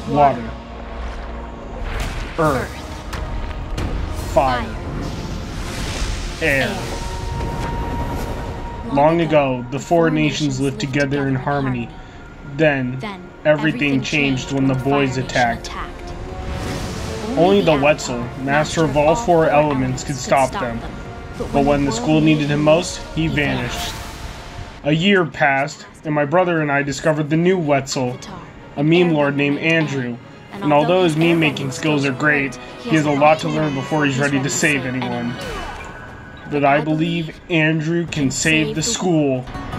water, earth, fire, air. Long ago, the four nations lived together in harmony. Then, everything changed when the boys attacked. Only the Wetzel, master of all four elements, could stop them. But when the school needed him most, he vanished. A year passed, and my brother and I discovered the new Wetzel, a Memelord named Andrew. And although his meme-making skills are great, he has a lot to learn before he's ready to save anyone. But I believe Andrew can save the school.